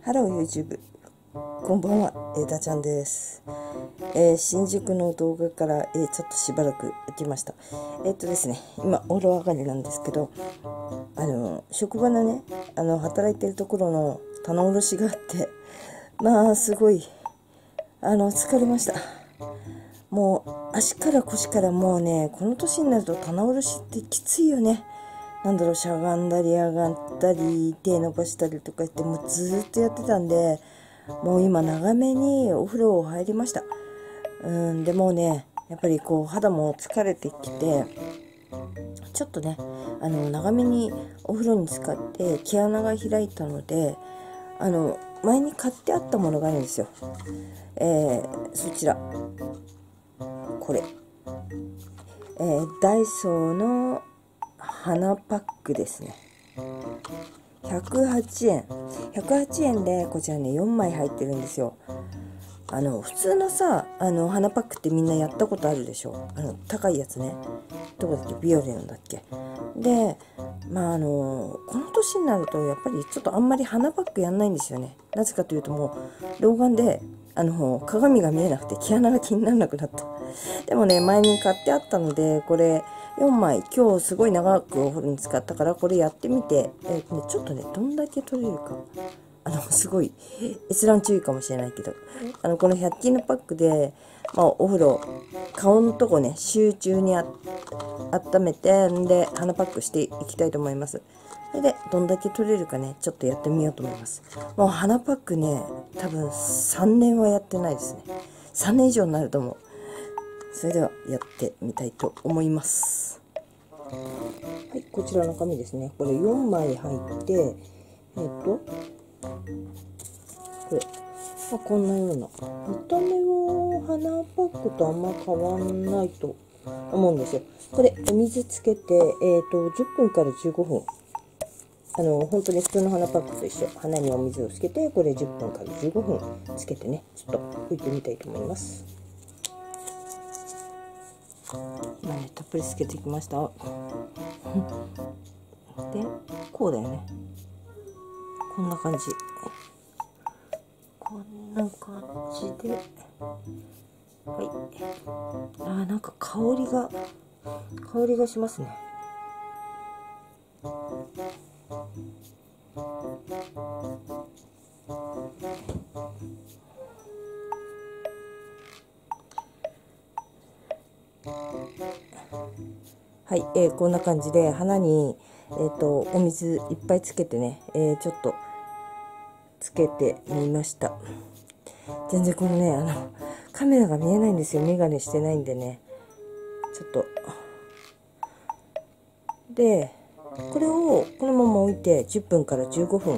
ハロー YouTube、こんばんは、ダちゃんです。新宿の動画から、ちょっとしばらく行きました。ですね、今お風呂上がりなんですけど、職場のね、働いてるところの棚卸しがあって、まあすごい疲れました。もう足から腰からもうね、この年になると棚卸しってきついよね。しゃがんだり上がったり手伸ばしたりとか言ってもうずっとやってたんで、もう今長めにお風呂入りました。でもね、やっぱりこう肌も疲れてきて、ちょっとね長めにお風呂に浸かって毛穴が開いたので、前に買ってあったものがあるんですよ。そちらこれ、ダイソーの花パックですね。108円でこちらね4枚入ってるんですよ。普通のさ花パックってみんなやったことあるでしょ。高いやつね。どこだっけ、ビオレのだっけ。でこの年になるとやっぱりちょっとあんまり花パックやんないんですよね。なぜかというともう老眼で鏡が見えなくて毛穴が気にならなくなった。でもね、前に買ってあったのでこれ4枚今日すごい長くお風呂に使ったからこれやってみて、ちょっとねどんだけ取れるか、すごい閲覧注意かもしれないけど、この100均のパックで、お風呂顔のとこね集中に温めて、で鼻パックしていきたいと思います。それでどんだけ取れるかねちょっとやってみようと思います。もう鼻パックね多分3年はやってないですね。3年以上になると思う。それではやってみたいと思います。はい、こちらの紙ですね。これ4枚入ってこれ、こんなような見た目は花パックとあんま変わんないと思うんですよ。これお水つけて、10分から15分本当に普通の花パックと一緒、花にお水をつけてこれ10分から15分つけてね、ちょっと拭いてみたいと思います。今ねたっぷりつけてきました。でこうだよね、こんな感じ、こんな感じで、はい。なんか香りがしますね。はい、こんな感じで花に、お水いっぱいつけてね、ちょっとつけてみました。全然このねカメラが見えないんですよ。メガネしてないんでね、ちょっとでこれをこのまま置いて10分から15分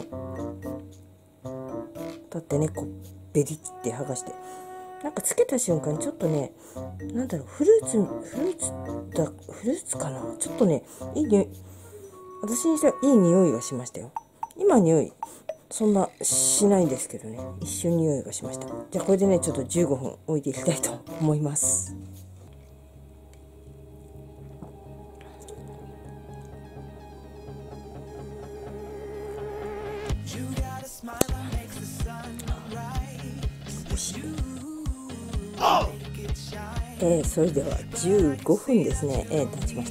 経ってね、こうベリって剥がして、なんかつけた瞬間ちょっとね、フルーツかな、ちょっとねいい匂い、私にしてはいい匂いがしましたよ。今匂いそんなしないんですけどね、一瞬匂いがしました。じゃあこれでねちょっと15分置いていきたいと思います。それでは15分ですね、経ちました。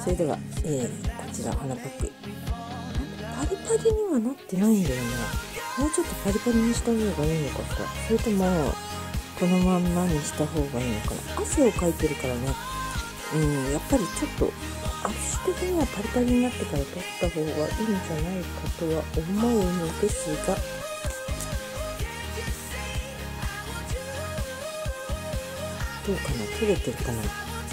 それでは、こちら花パックパリパリにはなってないんだよね。もうちょっとパリパリにした方がいいのかしら、それともこのまんまにした方がいいのかな。汗をかいてるからね、やっぱりちょっと足的にはパリパリになってから取った方がいいんじゃないかとは思うのですが、どうかな、取れてるかな。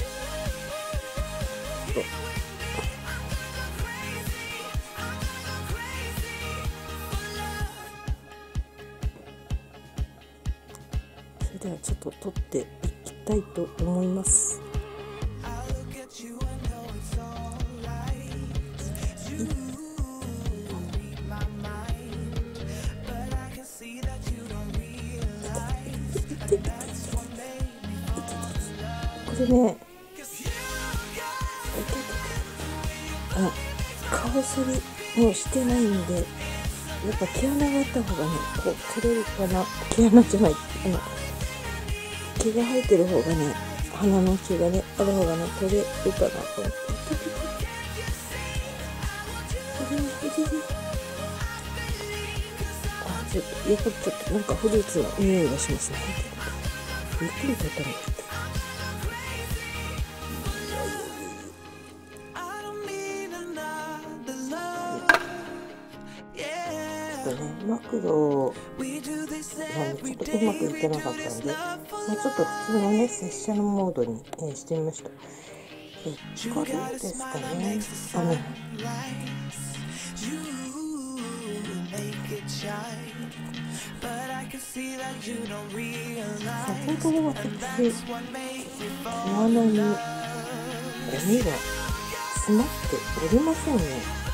それではちょっと取っていきたいと思います。これね、顔剃りもしてないんでっぱ毛穴があった方がね、こう取れるかな。毛穴じゃない、毛が生えてる方がね、鼻の毛がね、ある方がね、取れるかなと思って。ちょっと、やっぱりちょっとなんかフルーツの匂いがしますね。ゆっくり取ったのって。マクロがね、ちょっとうまくいってなかったので、ちょっと普通のね、拙者のモードに、してみました。これですかね。先ほど私、毛穴にゴミが詰まっておりませんね。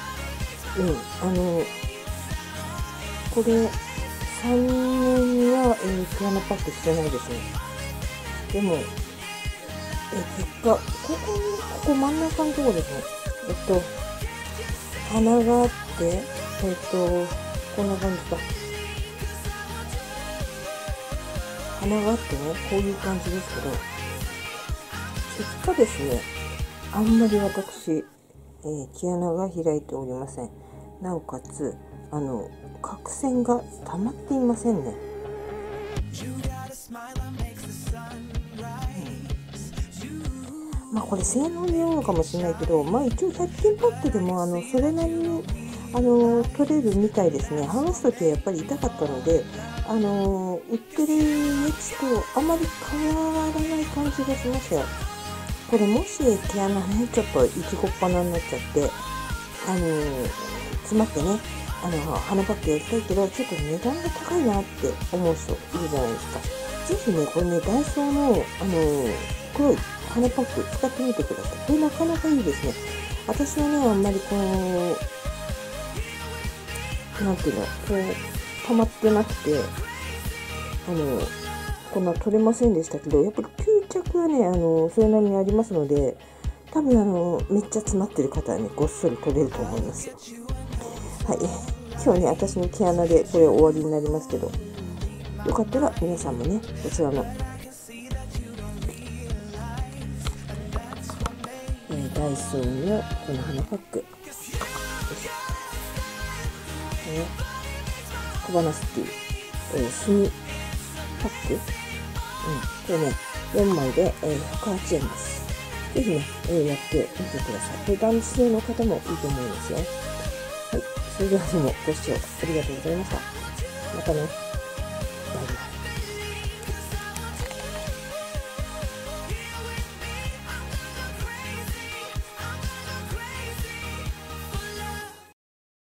これ3年は、毛穴パックしてないですね。でも、結果、ここ真ん中のところですね。鼻があって、こんな感じか。鼻があってね、こういう感じですけど、結果ですね、あんまり私、毛穴が開いておりません。なおかつ、角栓が溜まっていませんね。これ性能によるのかもしれないけど、一応100均パックでもそれなりに取れるみたいですね。剥がすときはやっぱり痛かったので、売ってるやつとあまり変わらない感じがしましたよ。これもし毛穴ね、ちょっといちごっぱなになっちゃって、詰まってね、鼻パックやりたいけど、ちょっと値段が高いなって思う人いるじゃないですか。ぜひね、これね、ダイソーの、黒い鼻パック使ってみてください。これなかなかいいですね。私はね、あんまりなんていうの、溜まってなくて、こんな取れませんでしたけど、やっぱり吸着はね、それなりにありますので、多分めっちゃ詰まってる方はね、ごっそり取れると思いますよ。はい。今日ね、私の毛穴でこれ終わりになりますけど、よかったら皆さんもね、こちらの、ダイソーのこの鼻パック、小鼻スティー、炭パック、これね、4枚で、108円です。ぜひね、やってみてください。これ男性の方もいいと思いますよ。はい。それではどうもご視聴ありがとうございました。またね。